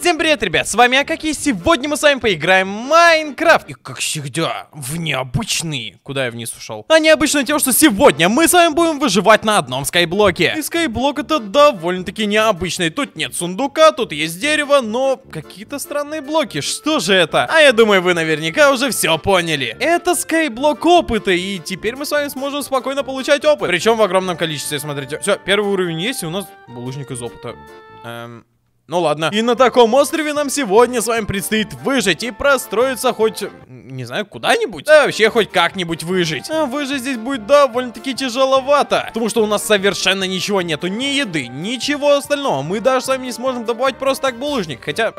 Всем привет, ребят, с вами Акаки, и сегодня мы с вами поиграем в Майнкрафт. И как всегда, в необычный. Куда я вниз ушел? А необычно тем, что сегодня мы с вами будем выживать на одном скайблоке. И скайблок это довольно-таки необычный. Тут нет сундука, тут есть дерево, но какие-то странные блоки. Что же это? А я думаю, вы наверняка уже все поняли. Это скайблок опыта, и теперь мы с вами сможем спокойно получать опыт. Причем в огромном количестве, смотрите. Все, первый уровень есть, и у нас булыжник из опыта. Ну ладно. И на таком острове нам сегодня с вами предстоит выжить и простроиться хоть, не знаю, куда-нибудь. Да вообще хоть как-нибудь выжить. А выжить здесь будет довольно-таки тяжеловато. Потому что у нас совершенно ничего нету. Ни еды, ничего остального. Мы даже с вами не сможем добывать просто так булыжник. Хотя...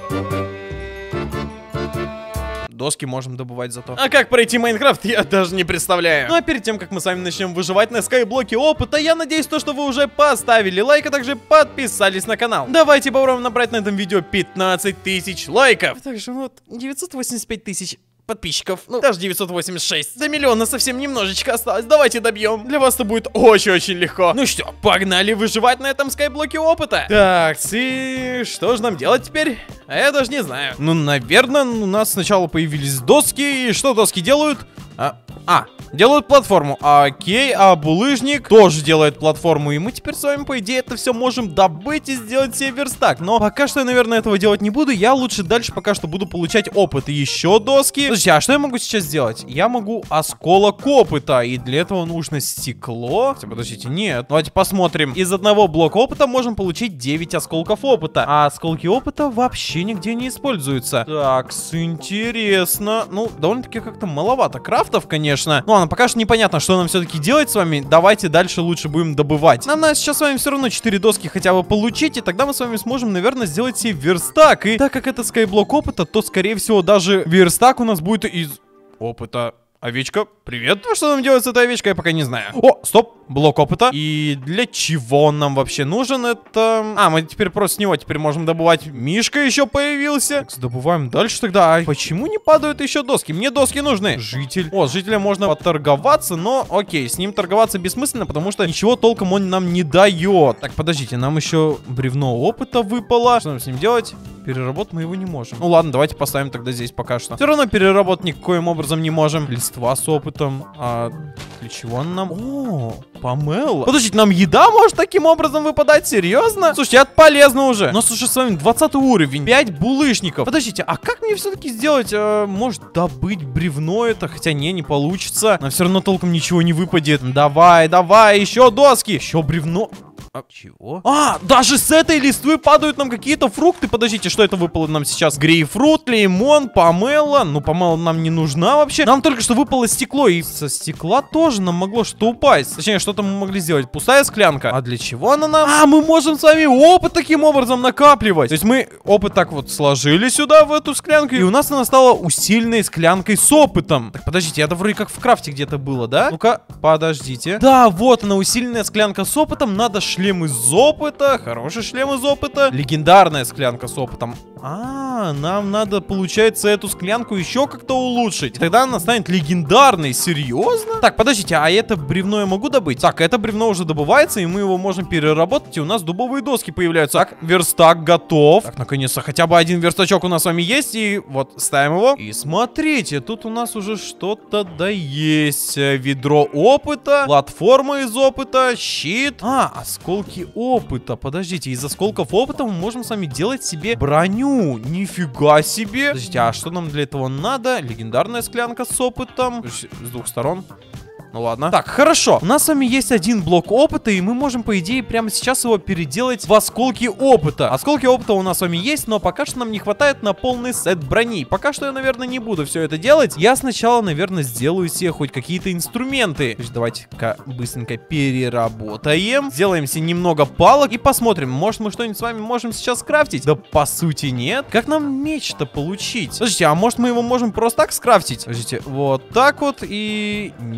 доски можем добывать зато. А как пройти Майнкрафт, я даже не представляю. Ну а перед тем, как мы с вами начнем выживать на скайблоке опыта, я надеюсь, что вы уже поставили лайк, а также подписались на канал. Давайте попробуем набрать на этом видео 15 тысяч лайков. Также вот 985 тысяч подписчиков, ну даже 986. До миллиона совсем немножечко осталось, давайте добьем. Для вас это будет очень-очень легко. Ну что, погнали выживать на этом скайблоке опыта. Так, и что же нам делать теперь? А я даже не знаю. Ну, наверное, у нас сначала появились доски. И что доски делают? Делают платформу. Окей, а булыжник тоже делает платформу. И мы теперь с вами, по идее, это все можем добыть и сделать себе верстак. Но пока что я, наверное, этого делать не буду. Я лучше дальше пока что буду получать опыт. И еще доски. Подождите, а что я могу сейчас сделать? Я могу осколок опыта. И для этого нужно стекло. Подождите, нет. Давайте посмотрим. Из одного блока опыта можем получить 9 осколков опыта. А осколки опыта вообще нигде не используются. Так, интересно. Ну, довольно-таки как-то маловато крафтов, конечно. Ну, пока что непонятно, что нам все-таки делать с вами. Давайте дальше лучше будем добывать. Нам надо сейчас с вами все равно 4 доски хотя бы получить, и тогда мы с вами сможем, наверное, сделать себе верстак. И так как это скайблок опыта, то, скорее всего, даже верстак у нас будет из опыта. Овечка, привет. Ну, что нам делать с этой овечкой, я пока не знаю. О, стоп, блок опыта. И для чего он нам вообще нужен? Это... мы теперь просто с него теперь можем добывать. Мишка еще появился. Так, добываем дальше тогда. А почему не падают еще доски? Мне доски нужны. Житель. О, с жителем можно поторговаться, но окей, с ним торговаться бессмысленно, потому что ничего толком он нам не дает. Так, подождите, нам еще бревно опыта выпало. Что нам с ним делать? Переработать мы его не можем. Ну ладно, давайте поставим тогда здесь пока что. Все равно переработать никаким образом не можем. Листва с опытом. А для чего он нам? О, помело. Подождите, нам еда может таким образом выпадать? Серьезно? Слушайте, это полезно уже. У нас уже с вами 20 уровень. 5 булыжников. Подождите, а как мне все-таки сделать? Может добыть бревно это? Хотя не получится. Но все равно толком ничего не выпадет. Давай, еще доски. Еще бревно. Чего? Даже с этой листвы падают нам какие-то фрукты. Подождите, что это выпало нам сейчас? Грейпфрут, лимон, помело. Ну, помело нам не нужна вообще. Нам только что выпало стекло. И со стекла тоже нам могло что упасть. Точнее, что-то мы могли сделать. Пустая склянка. А для чего она нам? Мы можем с вами опыт таким образом накапливать. То есть мы опыт так вот сложили сюда, в эту склянку. И у нас она стала усиленной склянкой с опытом. Так, подождите, это вроде как в крафте где-то было, да? Ну-ка, подождите. Да, вот она, усиленная склянка с опытом. Надо шлем из опыта. Хороший шлем из опыта. Легендарная склянка с опытом. Нам надо, получается, эту склянку еще как-то улучшить. И тогда она станет легендарной. Серьезно? Так, подождите, а это бревно я могу добыть? Так, это бревно уже добывается, и мы его можем переработать, и у нас дубовые доски появляются. Так, верстак готов. Так, наконец-то, хотя бы один верстачок у нас с вами есть, и вот, ставим его. И смотрите, тут у нас уже что-то да есть. Ведро опыта, платформа из опыта, щит. Осколки опыта. Подождите, из осколков опыта мы можем с вами делать себе броню. Нифига себе. Подождите, а что нам для этого надо? Легендарная склянка с опытом. С двух сторон. Ну ладно. Так, хорошо. У нас с вами есть один блок опыта, и мы можем, по идее, прямо сейчас его переделать в осколки опыта. Осколки опыта у нас с вами есть, но пока что нам не хватает на полный сет брони. Пока что я, наверное, не буду все это делать. Я сначала, наверное, сделаю себе хоть какие-то инструменты. То есть давайте-ка быстренько переработаем. Сделаем себе немного палок и посмотрим. Может, мы что-нибудь с вами можем сейчас скрафтить? Да, по сути, нет. Как нам меч-то получить? Слушайте, а может мы его можем просто так скрафтить? Подождите, вот так вот и... Нет.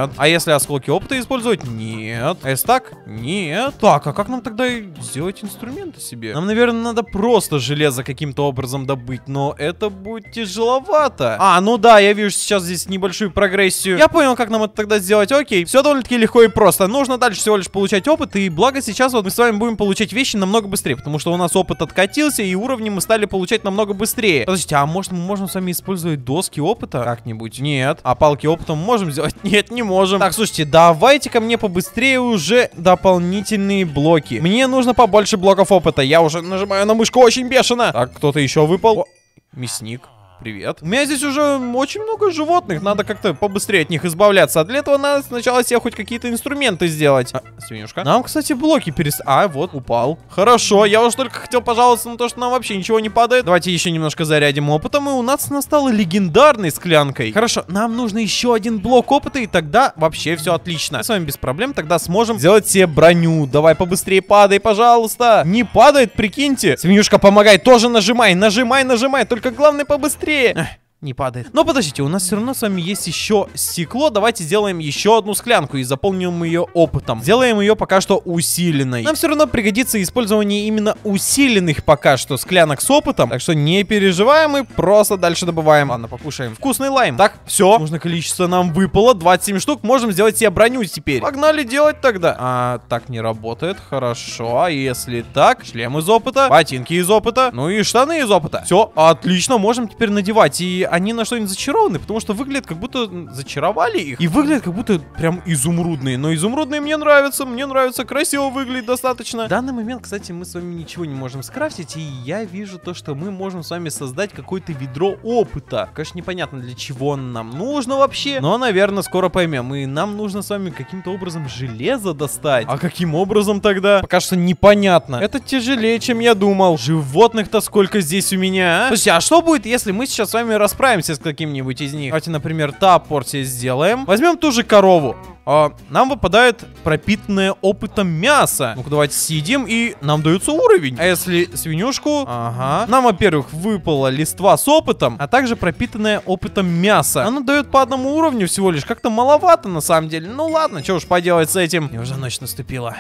Нет. А если осколки опыта использовать? Нет. А если так? Нет. Так, а как нам тогда сделать инструменты себе? Нам, наверное, надо просто железо каким-то образом добыть, но это будет тяжеловато. А, ну да, я вижу сейчас здесь небольшую прогрессию. Я понял, как нам это тогда сделать. Окей, все довольно-таки легко и просто. Нужно дальше всего лишь получать опыт, и благо сейчас вот мы с вами будем получать вещи намного быстрее, потому что у нас опыт откатился, и уровни мы стали получать намного быстрее. Подождите, а может мы можем с вами использовать доски опыта как-нибудь? Нет. А палки опыта мы можем сделать? Нет, не можем. Так, слушайте, давайте ко мне побыстрее уже дополнительные блоки. Мне нужно побольше блоков опыта. Я уже нажимаю на мышку очень бешено. Так, кто-то еще выпал. О, мясник. Привет. У меня здесь уже очень много животных. Надо как-то побыстрее от них избавляться. А для этого надо сначала себе хоть какие-то инструменты сделать. Свинюшка. Нам, кстати, блоки А, вот, упал. Хорошо. Я уж только хотел пожаловаться на то, что нам вообще ничего не падает. Давайте еще немножко зарядим опытом. И у нас она стала легендарной склянкой. Хорошо. Нам нужно еще один блок опыта. И тогда вообще все отлично. Мы с вами без проблем тогда сможем сделать себе броню. Давай побыстрее падай, пожалуйста. Не падает, прикиньте. Свинюшка, помогай. Тоже нажимай. Нажимай, нажимай. Только главное побыстрее. Не падает. Но подождите, у нас все равно с вами есть еще стекло. Давайте сделаем еще одну склянку и заполним ее опытом. Сделаем ее пока что усиленной. Нам все равно пригодится использование именно усиленных пока что склянок с опытом. Так что не переживаем и просто дальше добываем. Ладно, покушаем. Вкусный лайм. Так, все. Нужное количество нам выпало. 27 штук. Можем сделать себе броню теперь. Погнали делать тогда. Так не работает. Хорошо. А если так? Шлем из опыта. Ботинки из опыта. Ну и штаны из опыта. Все, отлично. Можем теперь надевать. И они на что-нибудь зачарованы, потому что выглядят как будто зачаровали их. И выглядят как будто прям изумрудные. Но изумрудные мне нравятся, красиво выглядит достаточно. В данный момент, кстати, мы с вами ничего не можем скрафтить, и я вижу то, что мы можем с вами создать какое-то ведро опыта. Конечно, непонятно, для чего нам нужно вообще, но, наверное, скоро поймем. И нам нужно с вами каким-то образом железо достать. А каким образом тогда? Пока что непонятно. Это тяжелее, чем я думал. Животных-то сколько здесь у меня, а? Слушайте, а что будет, если мы сейчас с вами расправимся с каким-нибудь из них? Давайте, например, топор себе сделаем. Возьмем ту же корову. Нам выпадает пропитанное опытом мясо. Ну-ка, давайте съедим, и нам дается уровень. А если свинюшку? Ага. Нам, во-первых, выпала листва с опытом, а также пропитанное опытом мясо. Оно дает по одному уровню всего лишь. Как-то маловато, на самом деле. Ну ладно, что уж поделать с этим. Мне уже ночь наступила.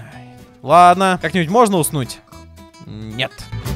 Ладно. Как-нибудь можно уснуть? Нет.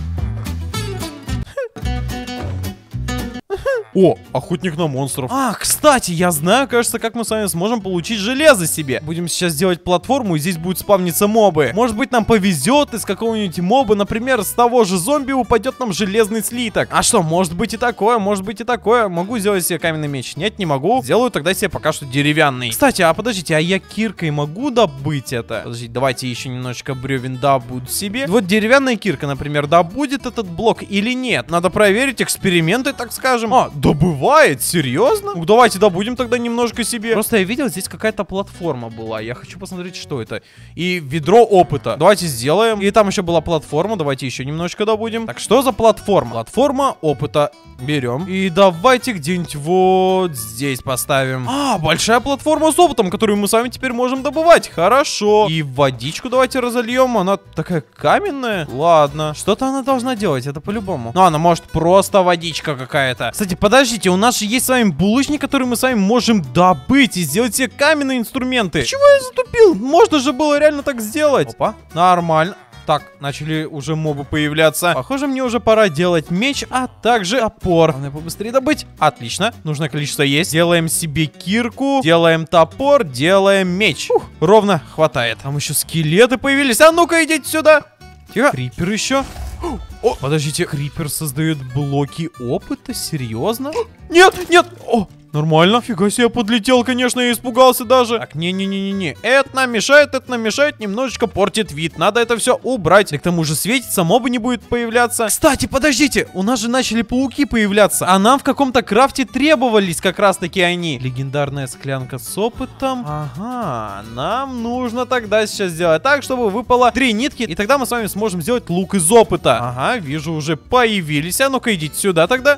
О, охотник на монстров. Кстати, я знаю, кажется, как мы с вами сможем получить железо себе. Будем сейчас делать платформу, и здесь будут спавниться мобы. Может быть, нам повезет из какого-нибудь моба, например, с того же зомби упадет нам железный слиток. А что, может быть и такое, может быть и такое. Могу сделать себе каменный меч? Нет, не могу. Сделаю тогда себе пока что деревянный. Кстати, а подождите, а я киркой могу добыть это? Подождите, давайте еще немножечко бревен добуду себе. Вот деревянная кирка, например, добудет этот блок или нет? Надо проверить эксперименты, так скажем. Добывает? Серьезно? Ну, давайте добудем тогда немножко себе. Просто я видел, здесь какая-то платформа была. Я хочу посмотреть, что это. И ведро опыта. Давайте сделаем. И там еще была платформа. Давайте еще немножко добудем. Так, что за платформа? Платформа опыта. Берем. И давайте где-нибудь вот здесь поставим. Большая платформа с опытом, которую мы с вами теперь можем добывать. Хорошо. И водичку давайте разольем. Она такая каменная. Ладно. Что-то она должна делать, это по-любому. Ну, она может просто водичка какая-то. Кстати, подождите, у нас же есть с вами булочник, который мы с вами можем добыть и сделать себе каменные инструменты. Чего я затупил? Можно же было реально так сделать. Опа, нормально. Так, начали уже мобы появляться. Похоже, мне уже пора делать меч, а также топор. Главное побыстрее добыть. Отлично, нужное количество есть. Делаем себе кирку, делаем топор, делаем меч. Ровно хватает. Там еще скелеты появились. А ну-ка, идите сюда. Тихо. Крипер еще. Подождите, крипер создает блоки опыта? Серьезно? Нет, нет! Нормально. Фига себе, подлетел, конечно, я испугался даже. Так, не-не-не-не. Это нам мешает, немножечко портит вид. Надо это все убрать. И к тому же светится, мобы не будет появляться. Кстати, подождите, у нас же начали пауки появляться. А нам в каком-то крафте требовались как раз-таки они. Легендарная склянка с опытом. Ага, нам нужно тогда сейчас сделать так, чтобы выпало 3 нитки. И тогда мы с вами сможем сделать лук из опыта. Ага, вижу, уже появились. А ну-ка, идите сюда тогда.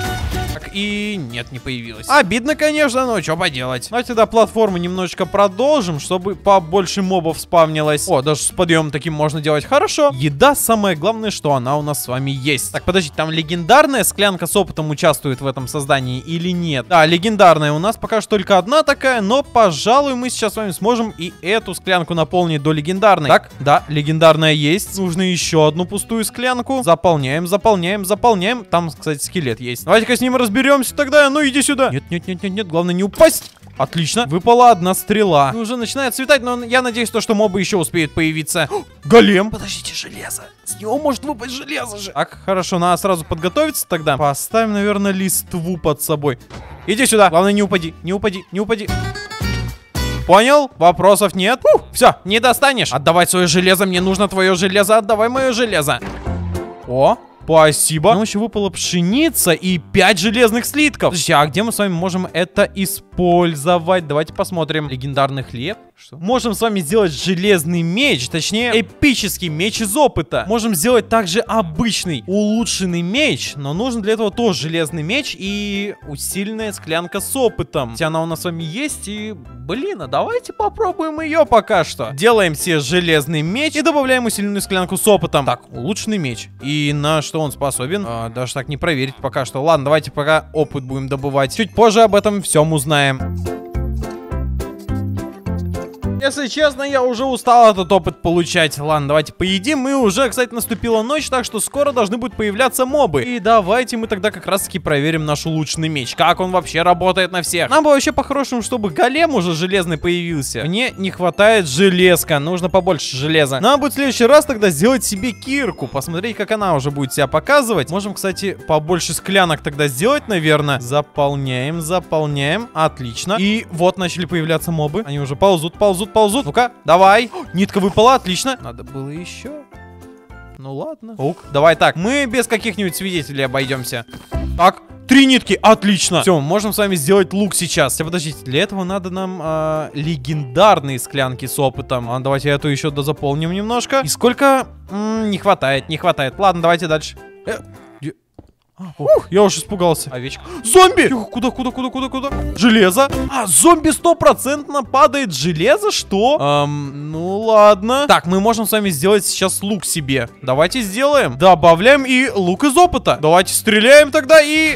Так, и нет, не появилось. Обидно, конечно, но что поделать. Давайте тогда платформу немножечко продолжим, чтобы побольше мобов спавнилось. О, даже с подъемом таким можно делать. Хорошо. Еда, самое главное, что она у нас с вами есть. Так, подождите, там легендарная склянка с опытом участвует в этом создании или нет? Да, легендарная у нас пока что только одна такая, но, пожалуй, мы сейчас с вами сможем и эту склянку наполнить до легендарной. Так, да, легендарная есть. Нужно еще одну пустую склянку. Заполняем, заполняем, заполняем. Там, кстати, скелет есть. Давайте-ка с ним разберемся тогда. Ну, иди сюда. Нет, нет, нет, нет, нет. Главное не упасть. Отлично. Выпала одна стрела. Уже начинает светать, но я надеюсь, что мобы еще успеют появиться. Голем. Подождите, железо. С него может выпасть железо же. Так, хорошо, надо сразу подготовиться тогда. Поставим, наверное, листву под собой. Иди сюда. Главное, не упади, не упади, не упади. Понял? Вопросов нет. Все, не достанешь. Отдавай свое железо, мне нужно твое железо. Отдавай мое железо. О, спасибо. Нам еще выпала пшеница и 5 железных слитков. Подожди, а где мы с вами можем это использовать? Давайте посмотрим. Легендарный хлеб. Что? Можем с вами сделать железный меч, точнее эпический меч из опыта. Можем сделать также обычный улучшенный меч, но нужен для этого тоже железный меч и усиленная склянка с опытом. Хотя она у нас с вами есть и, блин, а давайте попробуем ее пока что. Делаем себе железный меч и добавляем усиленную склянку с опытом. Так, улучшенный меч. И на что он способен? Даже так не проверить пока что. Ладно, давайте пока опыт будем добывать. Чуть позже об этом всем узнаем. Если честно, я уже устал этот опыт получать. Ладно, давайте поедим. И уже, кстати, наступила ночь, так что скоро должны будут появляться мобы. И давайте мы тогда как раз-таки проверим наш улучшенный меч. Как он вообще работает на всех. Нам бы вообще по-хорошему, чтобы голем уже железный появился. Мне не хватает железка. Нужно побольше железа. Нам будет в следующий раз тогда сделать себе кирку. Посмотреть, как она уже будет себя показывать. Можем, кстати, побольше склянок тогда сделать, наверное. Заполняем, заполняем. Отлично. И вот начали появляться мобы. Они уже ползут, ползут. Ну-ка, давай. Нитка выпала, отлично. Надо было еще. Ну ладно. Давай так, мы без каких-нибудь свидетелей обойдемся. Так, 3 нитки, отлично. Все, можем с вами сделать лук сейчас. Подождите, для этого надо нам легендарные склянки с опытом. Давайте эту еще дозаполним немножко. И сколько? Не хватает, не хватает. Ладно, давайте дальше. Я уж испугался. Овечка. Зомби! Куда? Железо. Зомби 100% падает железо? Что? Ну ладно. Так, мы можем с вами сделать сейчас лук себе. Давайте сделаем. Добавляем и лук из опыта. Давайте стреляем тогда и...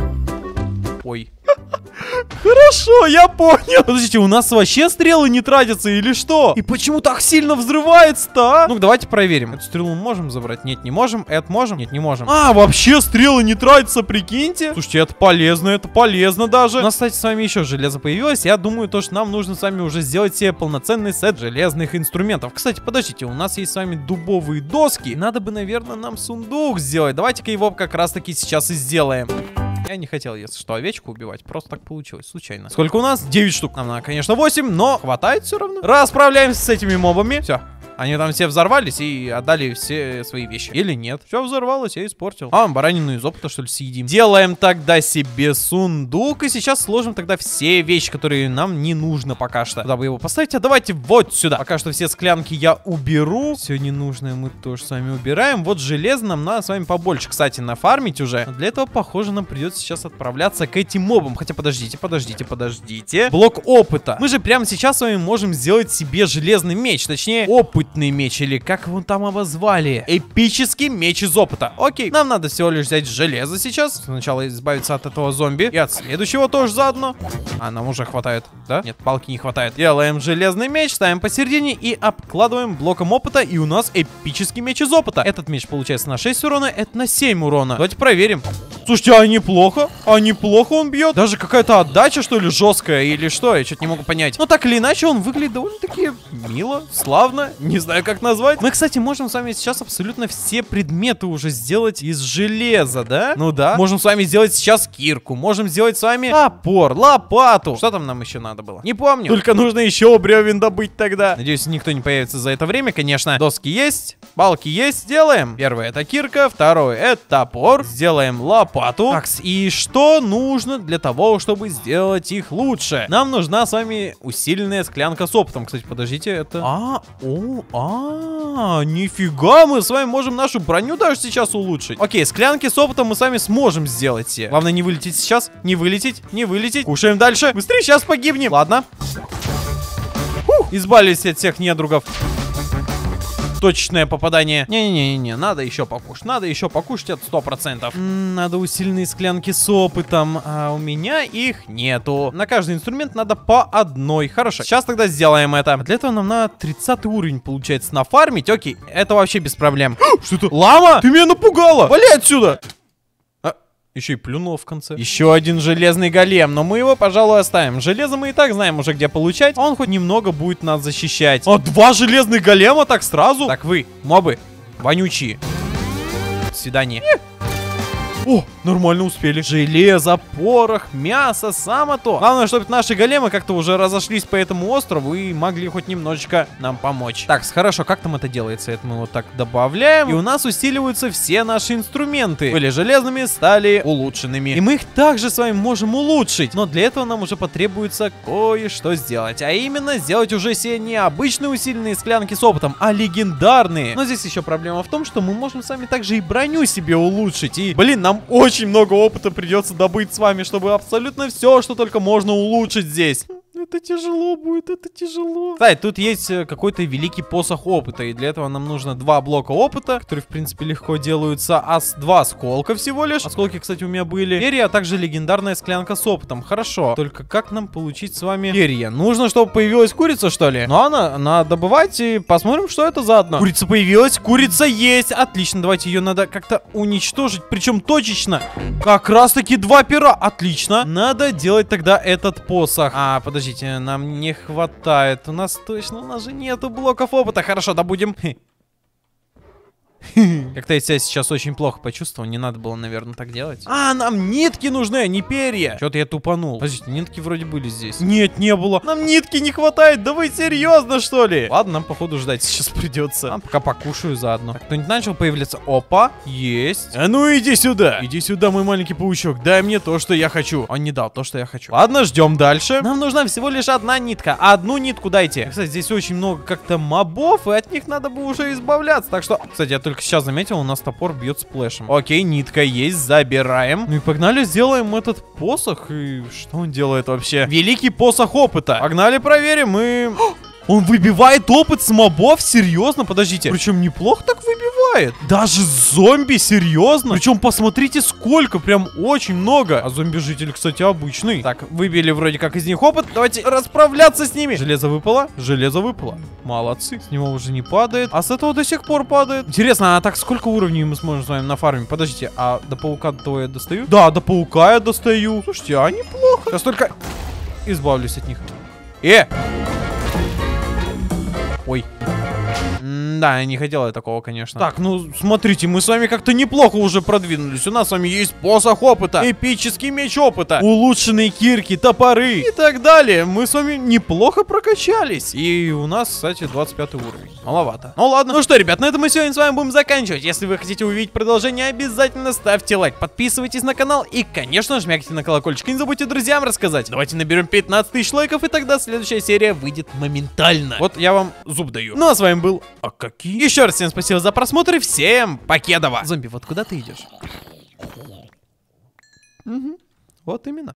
Ой. Хорошо, я понял. Подождите, у нас вообще стрелы не тратятся или что? И почему так сильно взрывается-то, а? Ну, давайте проверим. Эту стрелу мы можем забрать? Нет, не можем. Это можем? Нет, не можем. Вообще стрелы не тратятся, прикиньте. Слушайте, это полезно даже. У нас, кстати, с вами еще железо появилось. Я думаю, то, что нам нужно с вами уже сделать себе полноценный сет железных инструментов. Кстати, подождите, у нас есть с вами дубовые доски. Надо бы, наверное, нам сундук сделать. Давайте-ка его как раз-таки сейчас и сделаем. Я не хотел, если что, овечку убивать. Просто так получилось, случайно. Сколько у нас? 9 штук. Нам надо, конечно, 8, но хватает все равно. Расправляемся с этими мобами. Все. Они там все взорвались и отдали все свои вещи. Или нет? Все взорвалось, я испортил. Баранину из опыта, что ли, съедим. Делаем тогда себе сундук. И сейчас сложим тогда все вещи, которые нам не нужно пока что. Куда бы его поставить? Давайте вот сюда. Пока что все склянки я уберу. Все ненужное мы тоже с вами убираем. Вот железо нам надо с вами побольше, кстати, нафармить уже. Но для этого, похоже, нам придется сейчас отправляться к этим мобам. Хотя, подождите. Блок опыта. Мы же прямо сейчас с вами можем сделать себе железный меч. Точнее, опытный меч, или как его там обозвали? Эпический меч из опыта. Окей, нам надо всего лишь взять железо сейчас. Сначала избавиться от этого зомби. И от следующего тоже заодно. Нам уже хватает, да? Нет, палки не хватает. Делаем железный меч, ставим посередине и обкладываем блоком опыта. И у нас эпический меч из опыта. Этот меч получается на 6 урона, это на 7 урона. Давайте проверим. Слушайте, неплохо он бьет. Даже какая-то отдача, что ли, жесткая или что? Я что-то не могу понять. Но так или иначе, он выглядит довольно-таки мило, славно. Не знаю, как назвать. Мы, кстати, можем с вами сейчас абсолютно все предметы уже сделать из железа, да? Ну да. Можем с вами сделать сейчас кирку. Можем сделать с вами топор, лопату. Что там нам еще надо было? Не помню. Только нужно еще бревен добыть тогда. Надеюсь, никто не появится за это время, конечно. Доски есть, балки есть. Сделаем. Первое — это кирка. Второе — это топор. Сделаем лопату. лопату. Так, и что нужно для того, чтобы сделать их лучше? Нам нужна с вами усиленная склянка с опытом. Кстати, подождите, это... Нифига, мы с вами можем нашу броню даже сейчас улучшить. Окей, склянки с опытом мы с вами сможем сделать все. Главное не вылететь сейчас, не вылететь, не вылететь. Кушаем дальше. Быстрее, сейчас погибнем. Ладно. Избавились от всех недругов. Точечное попадание. Не-не-не, надо еще покушать. Надо еще покушать, это 100%. Надо усиленные склянки с опытом. А у меня их нету. На каждый инструмент надо по одной. Хорошо, сейчас тогда сделаем это. Для этого нам надо 30 уровень, получается, нафармить. Окей, это вообще без проблем. Что это? Лама? Ты меня напугала! Валяй отсюда! Еще и плюнул в конце. Еще один железный голем, но мы его, пожалуй, оставим. Железо мы и так знаем уже, где получать. Он хоть немного будет нас защищать. А 2 железных голема так сразу? Так вы, мобы, вонючие. До свидания. О, нормально успели. Железо, порох, мясо, само то. Главное, чтобы наши големы как-то уже разошлись по этому острову и могли хоть немножечко нам помочь. Так, хорошо, как там это делается? Это мы вот так добавляем. И у нас усиливаются все наши инструменты. Были железными, стали улучшенными. И мы их также с вами можем улучшить. Но для этого нам уже потребуется кое-что сделать. А именно, сделать уже все не обычные усиленные склянки с опытом, а легендарные. Но здесь еще проблема в том, что мы можем с вами также и броню себе улучшить. И, блин, нам очень много опыта придется добыть с вами, чтобы абсолютно все, что только можно, улучшить здесь. Это тяжело будет, это тяжело. Кстати, тут есть какой-то великий посох опыта, и для этого нам нужно 2 блока опыта, которые, в принципе, легко делаются, 2 осколка всего лишь. Осколки, кстати, у меня были. Перья, а также легендарная склянка с опытом. Хорошо. Только как нам получить с вами перья? Нужно, чтобы появилась курица, что ли? Ну, надо добывать и посмотрим, что это за одно. Курица появилась, курица есть. Отлично, давайте ее надо как-то уничтожить, причем точечно. Как раз-таки 2 пера. Отлично. Надо делать тогда этот посох. Подождите. Нам не хватает. У нас же нету блоков опыта. Хорошо, добудем. Как-то я себя сейчас очень плохо почувствовал. Не надо было, наверное, так делать. Нам нитки нужны, а не перья. Что-то я тупанул. Подождите, нитки вроде были здесь. Нет, не было. Нам нитки не хватает. Да вы серьезно, что ли? Ладно, нам, походу, ждать сейчас придется. Пока покушаю заодно. Так, кто-нибудь начал появляться? Опа, есть. Ну иди сюда. Иди сюда, мой маленький паучок. Дай мне то, что я хочу. Он не дал то, что я хочу. Ладно, ждем дальше. Нам нужна всего лишь 1 нитка. 1 нитку дайте. Кстати, здесь очень много как-то мобов, и от них надо бы уже избавляться. Так что, кстати, я только сейчас заметил, у нас топор бьет сплэшем. Окей, нитка есть, забираем. Ну и погнали, сделаем этот посох. И что он делает вообще? Великий посох опыта. Погнали, проверим и... Он выбивает опыт с мобов? Серьезно? Подождите. Причем неплохо так выбивает. Даже зомби, серьезно? Причем посмотрите, сколько. Прям очень много. А зомби-житель, кстати, обычный. Так, выбили вроде как из них опыт. Давайте расправляться с ними. Железо выпало? Железо выпало. Молодцы. С него уже не падает. А с этого до сих пор падает. Интересно, а так сколько уровней мы сможем с вами нафармить? Подождите, а до паука-то я достаю? Да, до паука я достаю. Слушайте, а неплохо. Сейчас только избавлюсь от них. Ой. Да, я не хотел такого, конечно. Так, ну, смотрите, мы с вами как-то неплохо уже продвинулись. У нас с вами есть посох опыта, эпический меч опыта, улучшенные кирки, топоры и так далее. Мы с вами неплохо прокачались. И у нас, кстати, 25 уровень. Маловато. Ну ладно. Ну что, ребят, на этом мы сегодня с вами будем заканчивать. Если вы хотите увидеть продолжение, обязательно ставьте лайк, подписывайтесь на канал и, конечно, жмякайте на колокольчик. И не забудьте друзьям рассказать. Давайте наберем 15 тысяч лайков, и тогда следующая серия выйдет моментально. Вот я вам зуб даю. Ну а с вами был Акаки. Еще раз всем спасибо за просмотр и всем покедова. Зомби, вот куда ты идешь? Вот именно.